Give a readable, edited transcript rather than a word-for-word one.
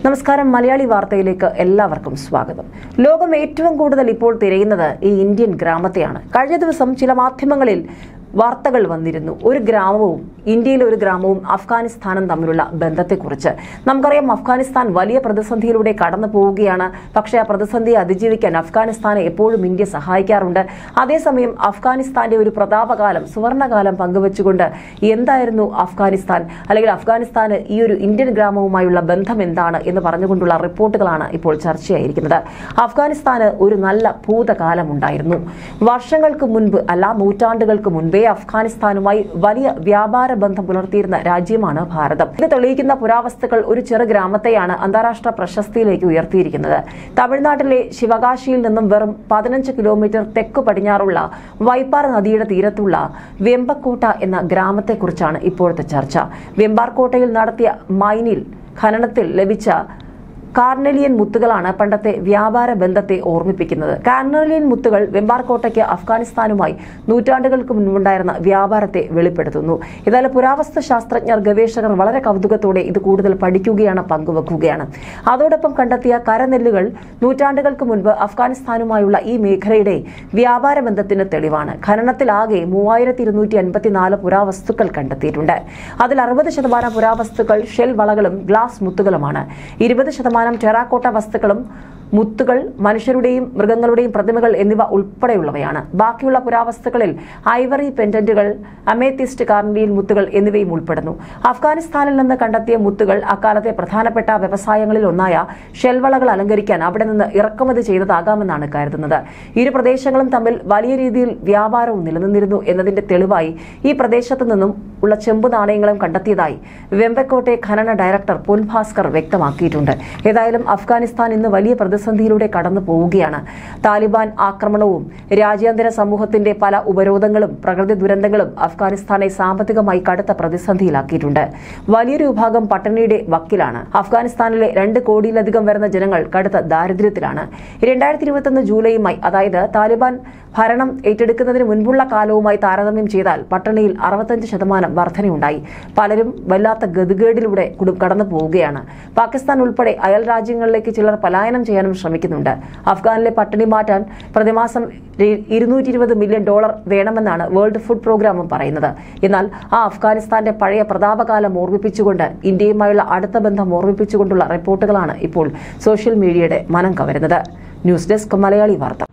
നമസ്കാരം മലയാളി വാർത്തയിലേക്ക് എല്ലാവർക്കും സ്വാഗതം. ലോകം ഏറ്റവും കൂടുതൽ ഇപ്പോൾ തിരയുന്നത് ഈ ഇന്ത്യൻ ഗ്രാമത്തെയാണ്. കഴിഞ്ഞ ദിവസം ചില മാധ്യമങ്ങളിൽ വാർത്തകൾ വന്നിരുന്നു. ഒരു ഗ്രാമവും ഇന്ത്യയിലെ ഒരു ഗ്രാമവും അഫ്ഗാനിസ്ഥാനും തമ്മിലുള്ള ബന്ധത്തെക്കുറിച്ച്. നമുക്കറിയാം, അഫ്ഗാനിസ്ഥാൻ വലിയ പ്രതിസന്ധിയിലൂടെ കടന്നു പോവുകയാണ്. പക്ഷേ ആ പ്രതിസന്ധിയെ അതിജീവിക്കാൻ അഫ്ഗാനിസ്ഥാനെ എപ്പോഴും ഇന്ത്യ സഹായിക്കാറുണ്ട്. അതേസമയം അഫ്ഗാനിസ്ഥാന്റെ ഒരു പ്രതാപകാലം, സുവർണകാലം പങ്കുവച്ചുകൊണ്ട് എന്തായിരുന്നു അഫ്ഗാനിസ്ഥാൻ, അല്ലെങ്കിൽ അഫ്ഗാനിസ്ഥാന് ഈ ഒരു ഇന്ത്യൻ ഗ്രാമവുമായുള്ള ബന്ധം എന്താണ് എന്ന് പറഞ്ഞുകൊണ്ടുള്ള റിപ്പോർട്ടുകളാണ് ഇപ്പോൾ ചർച്ചയായിരിക്കുന്നത്. അഫ്ഗാനിസ്ഥാന് ഒരു നല്ല ഭൂതകാലം ഉണ്ടായിരുന്നു. വർഷങ്ങൾക്ക് മുൻപ് അല്ല, നൂറ്റാണ്ടുകൾക്ക് മുൻപേ അഫ്ഗാനിസ്ഥാനുമായി വലിയ വ്യാപാര ബന്ധം പുലർത്തിയിരുന്ന രാജ്യമാണ് ഭാരതം. ഇത് തെളിയിക്കുന്ന പുരാവസ്തുക്കൾ ഒരു ചെറു ഗ്രാമത്തെയാണ് അന്താരാഷ്ട്ര പ്രശസ്തിയിലേക്ക് ഉയർത്തിയിരിക്കുന്നത്. തമിഴ്നാട്ടിലെ ശിവകാശിയിൽ നിന്നും വെറും 15 കിലോമീറ്റർ തെക്കു പടിഞ്ഞാറുള്ള വൈപ്പാർ നദിയുടെ തീരത്തുള്ള വെമ്പക്കോട്ട എന്ന ഗ്രാമത്തെക്കുറിച്ചാണ് ഇപ്പോഴത്തെ ചർച്ച. വെമ്പാർകോട്ടയിൽ നടത്തിയ മൈനിൽ ഖനനത്തിൽ ലഭിച്ച കാർനെലിയൻ മുത്തുകളാണ് പണ്ടത്തെ വ്യാപാര ബന്ധത്തെ ഓർമ്മിപ്പിക്കുന്നത്. കാർനെലിയൻ മുത്തുകൾ വെമ്പാർകോട്ടയ്ക്ക് അഫ്ഗാനിസ്ഥാനുമായി നൂറ്റാണ്ടുകൾക്ക് മുൻപുണ്ടായിരുന്ന വ്യാപാരത്തെ വെളിപ്പെടുത്തുന്നു. എന്നാൽ പുരാവസ്തു ശാസ്ത്രജ്ഞർ, ഗവേഷകർ വളരെ കൗതുകത്തോടെ ഇത് കൂടുതൽ പഠിക്കുകയാണ്, പങ്കുവെക്കുകയാണ്. അതോടൊപ്പം കണ്ടെത്തിയ കരനെല്ലുകൾ നൂറ്റാണ്ടുകൾക്ക് മുൻപ് അഫ്ഗാനിസ്ഥാനുമായുള്ള ഈ മേഖലയുടെ വ്യാപാര ബന്ധത്തിന് തെളിവാണ്. ഖനനത്തിലാകെ 3254 പുരാവസ്തുക്കൾ കണ്ടെത്തിയിട്ടുണ്ട്. അതിൽ 60% പുരാവസ്തുക്കൾ ഷെൽ വളകളും ഗ്ലാസ് മുത്തുകളുമാണ്. 20% ടെറാക്കോട്ട വസ്തുക്കളും മുത്തുകൾ, മനുഷ്യരുടെയും മൃഗങ്ങളുടെയും പ്രതിമകൾ എന്നിവ ഉൾപ്പെടെയുള്ളവയാണ്. ബാക്കിയുള്ള പുരാവസ്തുക്കളിൽ ഐവറി പെൻഡന്റുകൾ, അമേത്തിസ്റ്റ്, കാർനെലിയൻ മുത്തുകൾ എന്നിവയും ഉൾപ്പെടുന്നു. അഫ്ഗാനിസ്ഥാനിൽ നിന്ന് കണ്ടെത്തിയ മുത്തുകൾ അക്കാലത്തെ പ്രധാനപ്പെട്ട വ്യവസായങ്ങളിൽ ഒന്നായ ഷെൽവളകൾ അലങ്കരിക്കാൻ അവിടെ നിന്ന് ഇറക്കുമതി ചെയ്തതാകാമെന്നാണ് കരുതുന്നത്. ഇരു പ്രദേശങ്ങളും തമ്മിൽ വലിയ രീതിയിൽ വ്യാപാരവും നിലനിന്നിരുന്നു എന്നതിന്റെ തെളിവായി ഈ പ്രദേശത്തു നിന്നും ഉള്ള ചെമ്പു നാണയങ്ങളും കണ്ടെത്തിയതായി വെമ്പക്കോട്ടെ ഖനന ഡയറക്ടർ പൊൻ ഭാസ്കർ വ്യക്തമാക്കിയിട്ടുണ്ട്. ഏതായാലും അഫ്ഗാനിസ്ഥാൻ ഇന്ന് വലിയ പ്രതിസന്ധിയിലൂടെ കടന്നു പോവുകയാണ്. താലിബാൻ ആക്രമണവും രാജ്യാന്തര സമൂഹത്തിന്റെ പല ഉപരോധങ്ങളും പ്രകൃതി ദുരന്തങ്ങളും അഫ്ഗാനിസ്ഥാനെ സാമ്പത്തികമായി കടുത്ത പ്രതിസന്ധിയിലാക്കിയിട്ടുണ്ട്. വലിയൊരു വിഭാഗം പട്ടിണിയുടെ വക്കിലാണ്. അഫ്ഗാനിസ്ഥാനിലെ 2 കോടിയിലധികം വരുന്ന ജനങ്ങൾ കടുത്ത ദാരിദ്ര്യത്തിലാണ്. 2021 ജൂലൈയുമായി, അതായത് താലിബാൻ ഭരണം ഏറ്റെടുക്കുന്നതിന് മുൻപുള്ള കാലവുമായി താരതമ്യം ചെയ്താൽ പട്ടിണിയിൽ 65% വർധനയുണ്ടായി. പലരും വല്ലാത്ത ഗതികേടിലൂടെ കടന്നു പോവുകയാണ്. പാകിസ്ഥാൻ ഉൾപ്പെടെ അയൽ രാജ്യങ്ങളിലേക്ക് ചിലർ പലായനം ചെയ്യാനും ശ്രമിക്കുന്നുണ്ട്. അഫ്ഗാനിലെ പട്ടിണി മാറ്റാൻ പ്രതിമാസം $220 മില്യൺ വേണമെന്നാണ് വേൾഡ് ഫുഡ് പ്രോഗ്രാമും പറയുന്നത്. എന്നാൽ ആ അഫ്ഗാനിസ്ഥാന്റെ പഴയ പ്രതാപകാലം ഓർമ്മിപ്പിച്ചുകൊണ്ട്, ഇന്ത്യയുമായുള്ള അടുത്ത ബന്ധം ഓർമ്മിപ്പിച്ചുകൊണ്ടുള്ള റിപ്പോർട്ടുകളാണ് ഇപ്പോൾ സോഷ്യൽ മീഡിയയുടെ മനം കവരുന്നത്. ന്യൂസ് ഡെസ്ക് മലയാളി വാർത്ത.